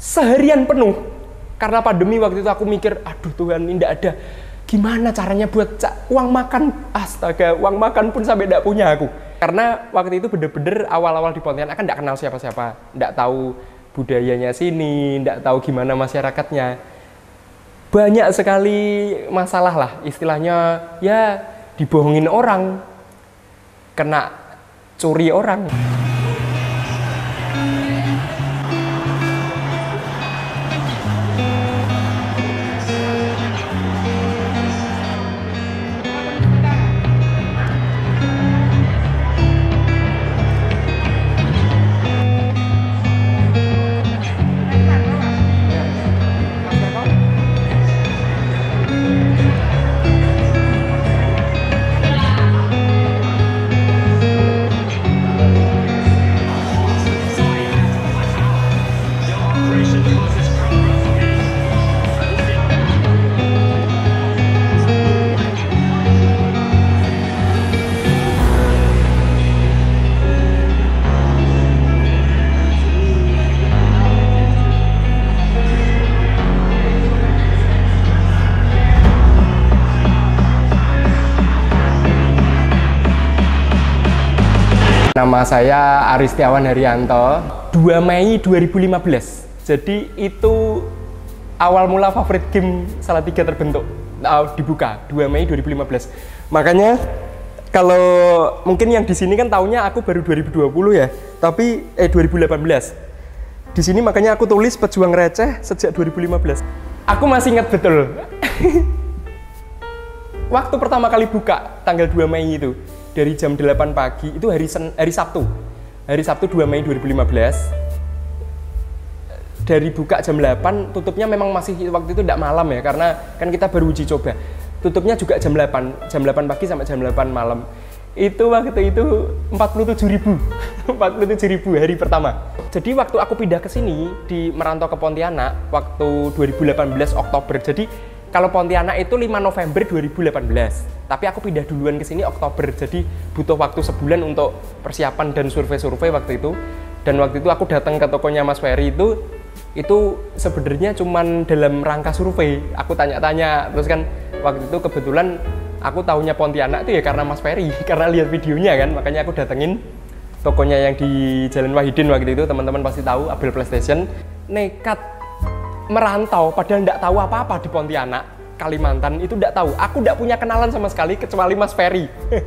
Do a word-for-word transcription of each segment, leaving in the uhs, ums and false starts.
seharian penuh. Karena pandemi waktu itu aku mikir, aduh Tuhan ini tidak ada. Gimana caranya buat uang makan? Astaga, uang makan pun sampai tidak punya aku. Karena waktu itu bener-bener awal-awal di Pontianak kan tidak kenal siapa-siapa. Tidak tahu budayanya sini, tidak tahu gimana masyarakatnya. Banyak sekali masalah lah, istilahnya ya dibohongin orang, kena curi orang. Nama saya Aristiawan Haryanto, dua Mei dua ribu lima belas. Jadi itu awal mula favorit game Salatiga terbentuk, uh, dibuka dua Mei dua ribu lima belas. Makanya kalau mungkin yang di sini kan tahunnya aku baru dua ribu dua puluh ya, tapi eh dua ribu delapan belas. Di sini makanya aku tulis pejuang receh sejak dua ribu lima belas. Aku masih ingat betul. Waktu pertama kali buka tanggal dua Mei itu dari jam delapan pagi, itu hari Sen, hari Sabtu. Hari Sabtu dua Mei dua ribu lima belas. Dari buka jam delapan, tutupnya memang masih waktu itu tidak malam ya, karena kan kita baru uji coba. Tutupnya juga jam delapan, jam delapan pagi sampai jam delapan malam. Itu waktu itu empat puluh tujuh ribu. empat puluh tujuh ribu hari pertama. Jadi waktu aku pindah ke sini di merantau ke Pontianak waktu dua ribu delapan belas Oktober. Jadi kalau Pontianak itu lima November dua ribu delapan belas, tapi aku pindah duluan ke sini Oktober, jadi butuh waktu sebulan untuk persiapan dan survei-survei waktu itu. Dan waktu itu aku datang ke tokonya Mas Ferry itu, itu sebenarnya cuman dalam rangka survei. Aku tanya-tanya, terus kan waktu itu kebetulan aku tahunya Pontianak itu ya karena Mas Ferry, karena lihat videonya kan, makanya aku datengin tokonya yang di Jalan Wahidin waktu itu, teman-teman pasti tahu, Abel PlayStation. Nekat merantau, padahal tidak tahu apa-apa di Pontianak, Kalimantan itu tidak tahu. Aku tidak punya kenalan sama sekali kecuali Mas Ferry.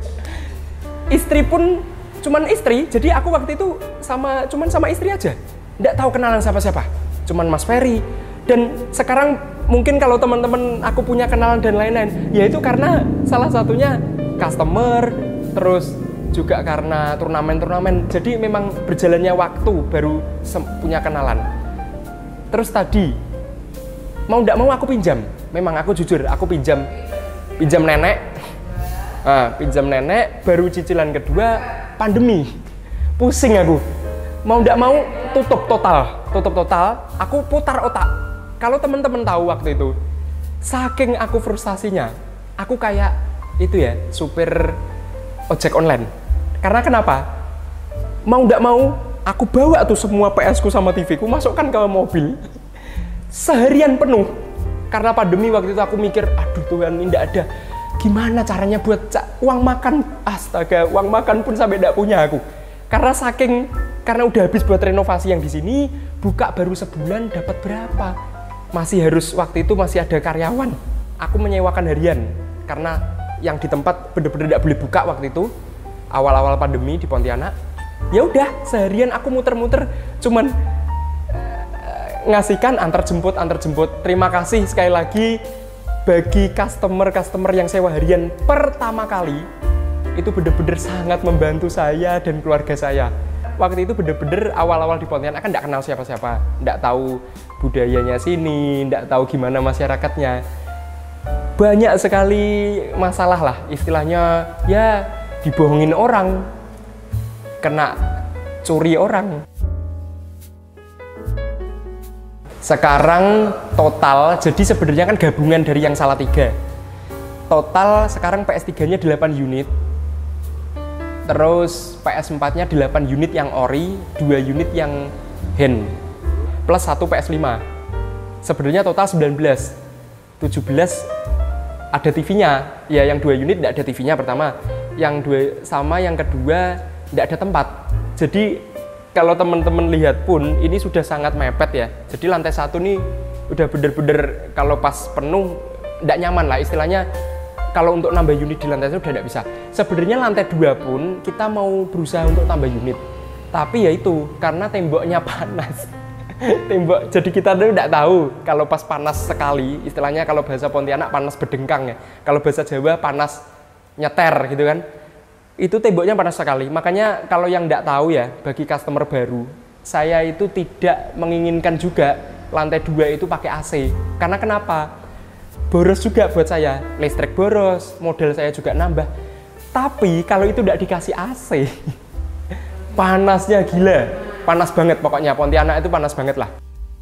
Istri pun cuman istri, jadi aku waktu itu sama cuman sama istri aja, tidak tahu kenalan siapa-siapa, cuman Mas Ferry. Dan sekarang mungkin kalau teman-teman aku punya kenalan dan lain-lain, yaitu karena salah satunya customer, terus juga karena turnamen-turnamen. Jadi memang berjalannya waktu baru punya kenalan. Terus tadi mau tidak mau aku pinjam, memang aku jujur, aku pinjam pinjam nenek, nah, pinjam nenek, baru cicilan kedua pandemi, pusing aku, mau tidak mau tutup total, tutup total, aku putar otak. Kalau teman-teman tahu waktu itu, saking aku frustasinya, aku kayak itu ya, supir ojek online. Karena kenapa? Mau tidak mau, aku bawa tuh semua P S ku sama T V ku, masukkan ke mobil. Seharian penuh. Karena pandemi waktu itu aku mikir, aduh Tuhan ini tidak ada. Gimana caranya buat uang makan? Astaga, uang makan pun sampai tidak punya aku. Karena saking, karena udah habis buat renovasi yang di sini, buka baru sebulan dapat berapa? Masih harus, waktu itu masih ada karyawan. Aku menyewakan harian. Karena yang di tempat bener-bener tidak boleh buka waktu itu. Awal-awal pandemi di Pontianak. Ya udah, seharian aku muter-muter, cuman ngasihkan antar jemput antar jemput. Terima kasih sekali lagi bagi customer-customer yang sewa harian pertama kali, itu bener-bener sangat membantu saya dan keluarga saya. Waktu itu bener-bener awal-awal di Pontianak kan tidak kenal siapa-siapa, tidak tahu budayanya sini, tidak tahu gimana masyarakatnya. Banyak sekali masalah lah, istilahnya ya dibohongin orang, kena curi orang. Sekarang total, jadi sebenarnya kan gabungan dari yang Salatiga. Total sekarang P S tiga-nya delapan unit. Terus P S empat-nya delapan unit yang ori, dua unit yang hand. plus satu P S lima. Sebenarnya total sembilan belas. tujuh belas ada T V-nya. Ya yang dua unit tidak ada T V-nya pertama. Yang dua sama yang kedua tidak ada tempat. Jadi kalau teman-teman lihat pun ini sudah sangat mepet ya. Jadi lantai satu nih udah bener-bener kalau pas penuh tidak nyaman lah istilahnya. Kalau untuk nambah unit di lantai satu udah tidak bisa. Sebenarnya lantai dua pun kita mau berusaha untuk tambah unit. Tapi ya itu karena temboknya panas. Tembok, jadi kita tuh tidak tahu kalau pas panas sekali, istilahnya kalau bahasa Pontianak panas bedengkang ya. Kalau bahasa Jawa panas nyeter gitu kan. Itu temboknya panas sekali. Makanya kalau yang tidak tahu ya, bagi customer baru, saya itu tidak menginginkan juga lantai dua itu pakai A C. Karena kenapa? Boros juga buat saya, listrik boros, modal saya juga nambah. Tapi kalau itu tidak dikasih A C, panasnya gila. Panas banget pokoknya, Pontianak itu panas banget lah.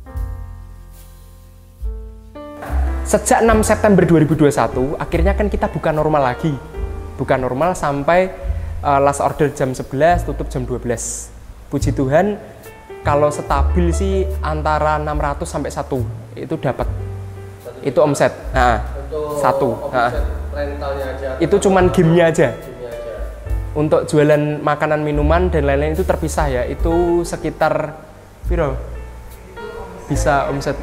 Sejak enam September dua ribu dua puluh satu, akhirnya kan kita buka normal lagi. Buka normal sampai uh, last order jam sebelas, tutup jam dua belas. Puji Tuhan, kalau stabil sih antara enam ratus sampai satu, itu dapat. Itu omset. Nah, satu. Nah. Rentalnya aja. Itu cuman gamenya aja. Untuk jualan makanan, minuman, dan lain-lain itu terpisah ya. Itu sekitar piro? Bisa omset.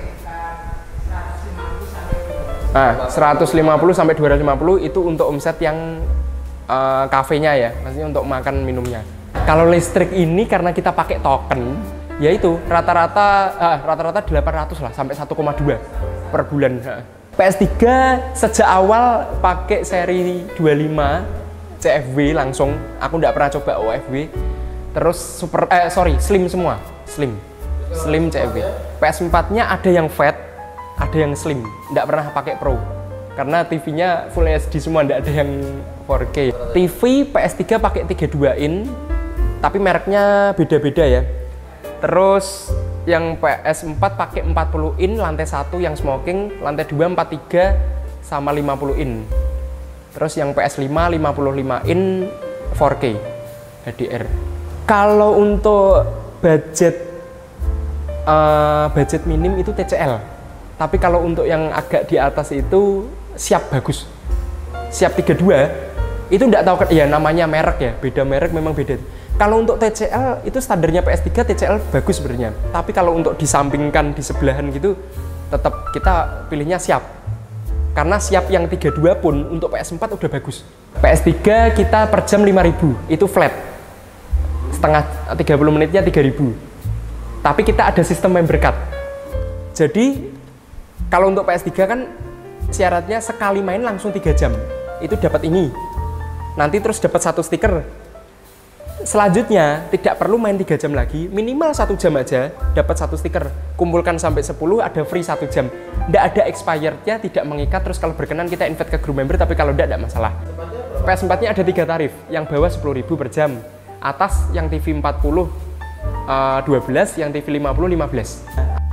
Nah, seratus lima puluh sampai dua ratus lima puluh itu untuk omset yang uh, kafenya ya. Maksudnya untuk makan minumnya. Kalau listrik ini karena kita pakai token, yaitu rata-rata uh, rata-rata delapan ratus lah sampai satu koma dua per bulan. P S tiga sejak awal pakai seri dua puluh lima C F W langsung, aku nggak pernah coba O F W. Terus super, eh sorry, slim semua, slim, slim C F W. P S empat-nya ada yang fat, ada yang slim, nggak pernah pakai pro. Karena T V-nya full H D semua, nggak ada yang four K. T V P S tiga pakai tiga puluh dua in, tapi mereknya beda-beda ya. Terus yang P S empat pakai empat puluh in, lantai satu yang smoking, lantai dua empat puluh tiga sama lima puluh in. Terus yang P S lima lima puluh lima in four K H D R. Kalau untuk budget uh, budget minim itu T C L. Tapi kalau untuk yang agak di atas itu siap bagus. Siap tiga puluh dua itu enggak tahu kan ya namanya merek ya, beda merek memang beda. Kalau untuk T C L itu standarnya P S tiga T C L bagus sebenarnya. Tapi kalau untuk disampingkan di sebelahan gitu tetap kita pilihnya siap. Karena siap yang tiga puluh dua pun untuk P S empat udah bagus. P S tiga kita per jam lima ribu, itu flat. Setengah tiga puluh menitnya tiga ribu. Tapi kita ada sistem member card. Jadi kalau untuk P S tiga kan syaratnya sekali main langsung tiga jam. Itu dapat ini. Nanti terus dapat satu stiker. Selanjutnya tidak perlu main tiga jam lagi, minimal satu jam aja dapat satu stiker. Kumpulkan sampai sepuluh ada free satu jam. Tidak ada expirednya, tidak mengikat. Terus kalau berkenan kita invite ke group member, tapi kalau tidak, tidak masalah. P S empat-nya ada tiga tarif, yang bawah sepuluh ribu per jam, atas yang T V empat puluh uh, dua belas, yang T V lima puluh lima belas.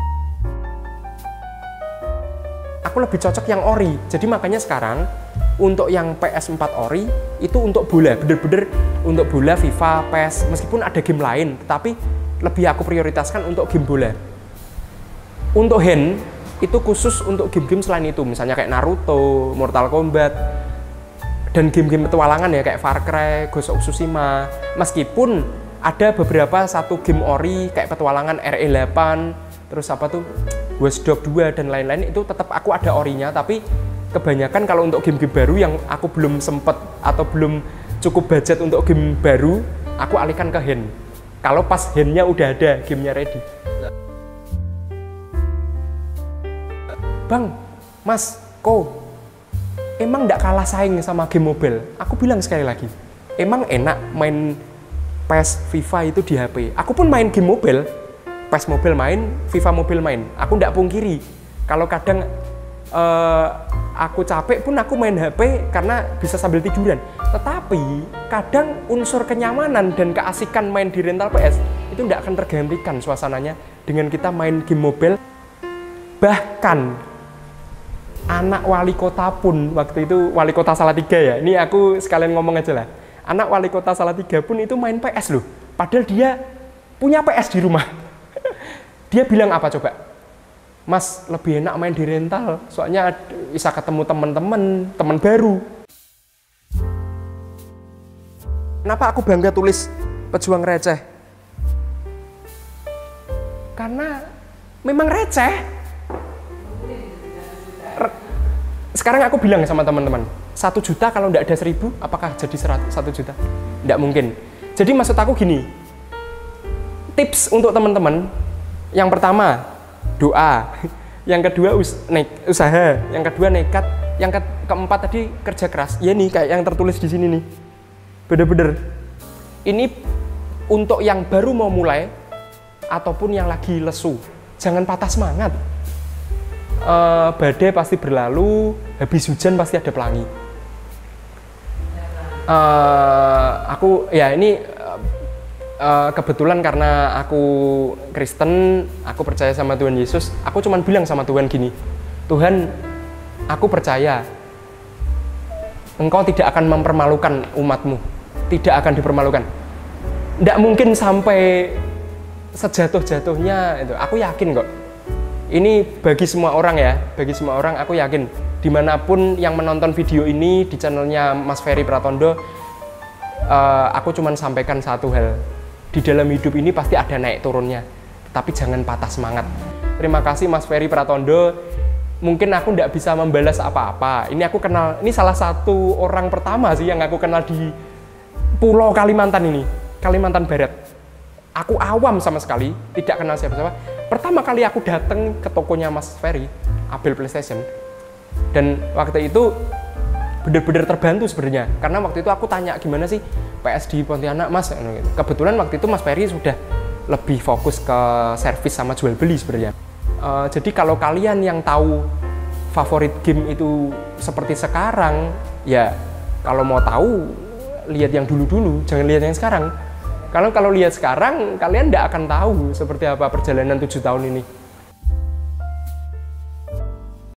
Aku lebih cocok yang ori, jadi makanya sekarang untuk yang P S empat ori itu untuk bola, bener-bener untuk bola FIFA, P E S, meskipun ada game lain, tetapi lebih aku prioritaskan untuk game bola. Untuk hand itu khusus untuk game-game selain itu, misalnya kayak Naruto, Mortal Kombat, dan game-game petualangan ya kayak Far Cry, Ghost of Tsushima. Meskipun ada beberapa satu game ori kayak petualangan R E delapan, terus apa tuh Watch Dogs dua dan lain-lain, itu tetap aku ada orinya, tapi kebanyakan kalau untuk game-game baru yang aku belum sempet atau belum cukup budget untuk game baru, aku alihkan ke hand. Kalau pas handnya udah ada, gamenya ready. Bang, Mas, Ko, emang nggak kalah saing sama game mobile? Aku bilang sekali lagi, emang enak main P E S, FIFA itu di H P. Aku pun main game mobile, P E S mobile main, FIFA mobile main. Aku nggak pungkiri, kalau kadang uh, aku capek pun aku main H P karena bisa sambil tiduran. Tetapi kadang unsur kenyamanan dan keasikan main di rental P S itu tidak akan tergantikan suasananya dengan kita main game mobile. Bahkan anak wali kota pun, waktu itu wali kota Salatiga ya, ini aku sekalian ngomong aja lah, anak wali kota Salatiga pun itu main P S loh, padahal dia punya P S di rumah. Dia bilang apa coba? Mas, lebih enak main di rental, soalnya bisa ketemu teman-teman, teman baru. Kenapa aku bangga tulis pejuang receh? Karena memang receh. Sekarang aku bilang sama teman-teman, satu juta kalau nggak ada seribu, apakah jadi satu juta? Nggak mungkin. Jadi maksud aku gini, tips untuk teman-teman, yang pertama, doa. Yang kedua, us usaha. Yang kedua, nekat. Yang ke keempat tadi, kerja keras. Ya nih, kayak yang tertulis di sini nih. Bener-bener. Ini untuk yang baru mau mulai, ataupun yang lagi lesu. Jangan patah semangat. Uh, badai pasti berlalu, habis hujan pasti ada pelangi. Uh, aku, ya ini... Uh, kebetulan karena aku Kristen, aku percaya sama Tuhan Yesus, aku cuman bilang sama Tuhan gini, Tuhan, aku percaya Engkau tidak akan mempermalukan umatmu, tidak akan dipermalukan. Tidak mungkin sampai sejatuh-jatuhnya itu. Aku yakin kok. Ini bagi semua orang ya, bagi semua orang aku yakin. Dimanapun yang menonton video ini di channelnya Mas Ferry Pratondo, uh, aku cuman sampaikan satu hal. Di dalam hidup ini pasti ada naik turunnya, tapi jangan patah semangat. Terima kasih Mas Ferry Pratondo. Mungkin aku tidak bisa membalas apa-apa. Ini aku kenal, ini salah satu orang pertama sih yang aku kenal di Pulau Kalimantan ini, Kalimantan Barat. Aku awam sama sekali, tidak kenal siapa-siapa. Pertama kali aku datang ke tokonya Mas Ferry, Abel PlayStation, dan waktu itu bener-bener terbantu sebenarnya. Karena waktu itu aku tanya gimana sih P S di Pontianak Mas. Kebetulan waktu itu Mas Ferry sudah lebih fokus ke servis sama jual beli sebenarnya. Uh, jadi kalau kalian yang tahu favorit game itu seperti sekarang, ya kalau mau tahu lihat yang dulu-dulu, jangan lihat yang sekarang. Kalau kalau lihat sekarang, kalian tidak akan tahu seperti apa perjalanan tujuh tahun ini.